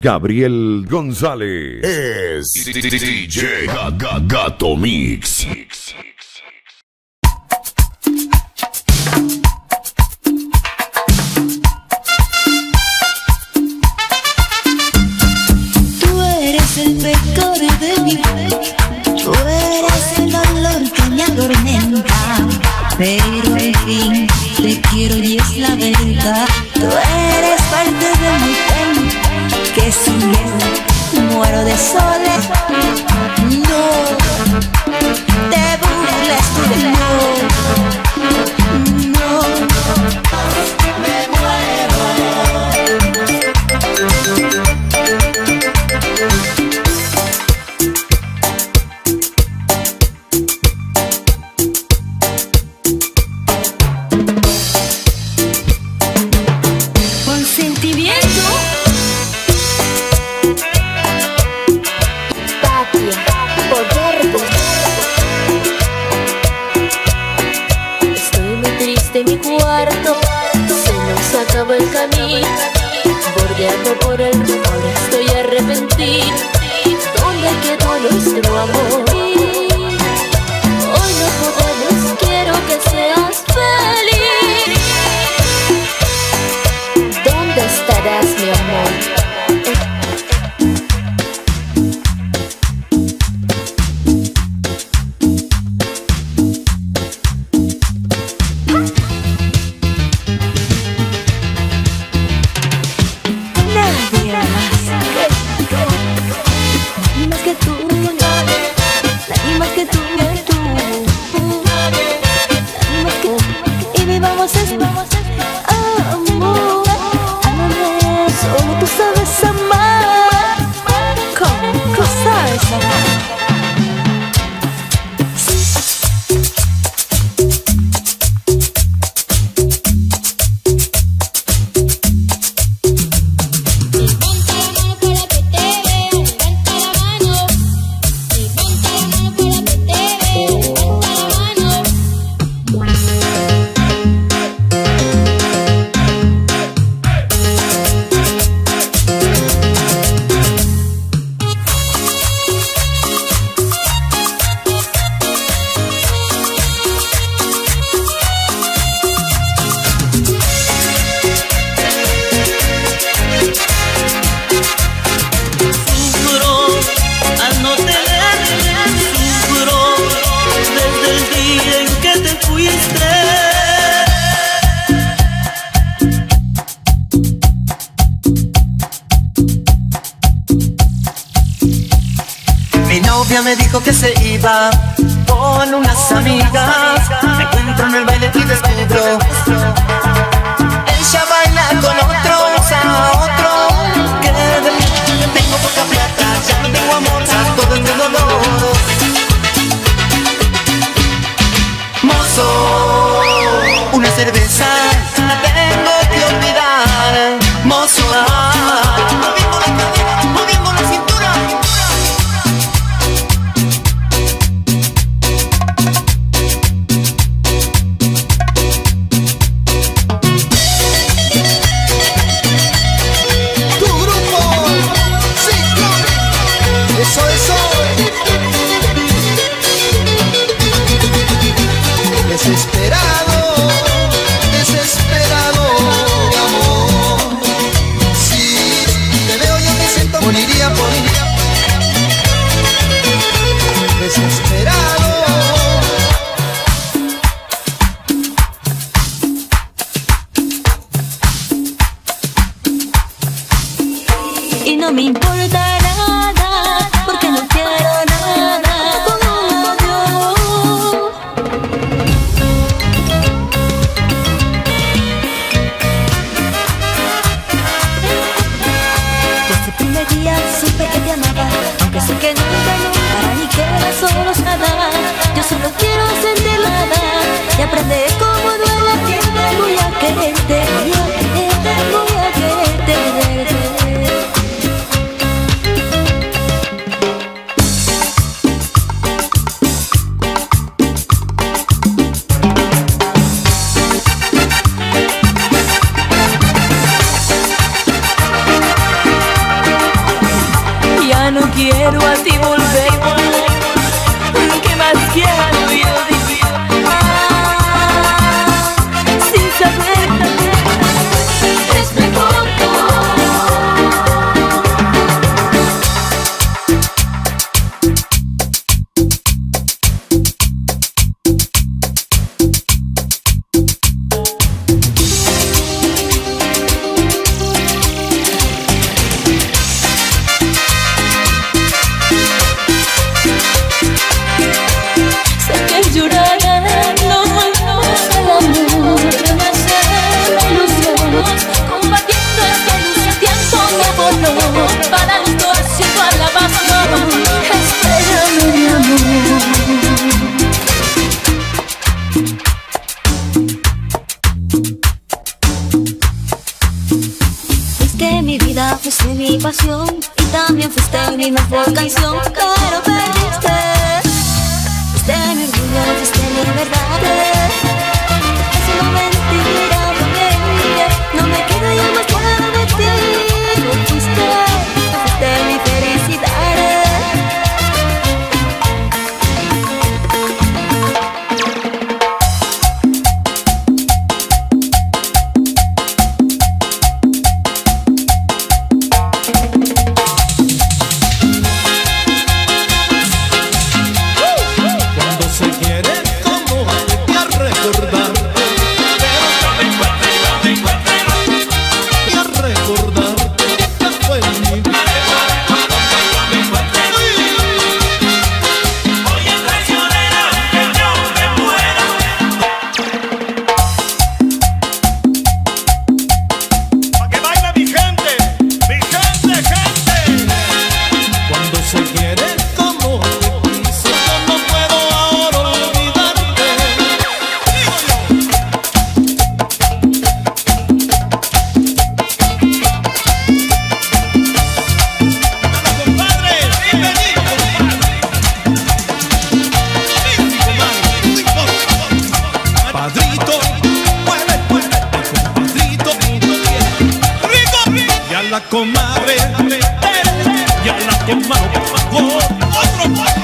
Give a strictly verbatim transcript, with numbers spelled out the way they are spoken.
Gabriel González. Es D J Gato Mix. Tú eres el pecado de mi vida, tú eres el dolor que me atormenta, pero en fin te quiero y es la verdad. Tú eres parte de mi pena, que sin él muero de soledad. No te burles tú de mí, no me muero. El camino, bordeando por el río, ahora estoy arrepentido. ¿Dónde quedó nuestro amor? Hoy no podemos, quiero que seas feliz. ¿Dónde estarás, mi amor? Me dijo que se iba con unas amigas. Me encuentro en el baile y descubro ella baila con otros, a otro. Que de- tengo poca plata, ya no tengo amor, a todo es de dolor. Mozo, una cerveza, la tengo que olvidar. Mozo, moviendo la cadera, moviendo la cintura. Desesperado, desesperado, mi amor. Si te veo yo me siento, moriría por mí. Desesperado. Y no me importa nada, porque no quiero nada con un adiós. Desde el primer día supe que te amaba, aunque sé que nunca, nunca ni queda solos nada. Yo solo quiero sentir nada y aprender cómo duele. Voy a quererte, voy a quererte, voy a quererte, quererte. no quiero a ti volver. ¿Qué más quiero yo decir? Ah, sin saber, es mejor. Para los dos y toda la pasión, espérame mi amor. Fuiste mi vida, fuiste mi pasión y también fuiste mi mejor canción, pero perdiste. Fuiste mi orgullo, fuiste mi verdad. Es una mentira, porque no me queda ya más nada de ti. Fuiste, fuiste mi felicidad. Cuando se quiere como hay que recordar, y a recordar que fue mi vida. Oye, traicionera, que yo me muera. Pa' que baila mi gente, mi gente, gente. Cuando se quiere como te quise, yo no puedo ahora olvidarte. Digo yo. Compadre, bienvenido, compadre. Padrito, mueve, mueve, compadrito, rico, y a la comadre, y a la comadre, otro, otro.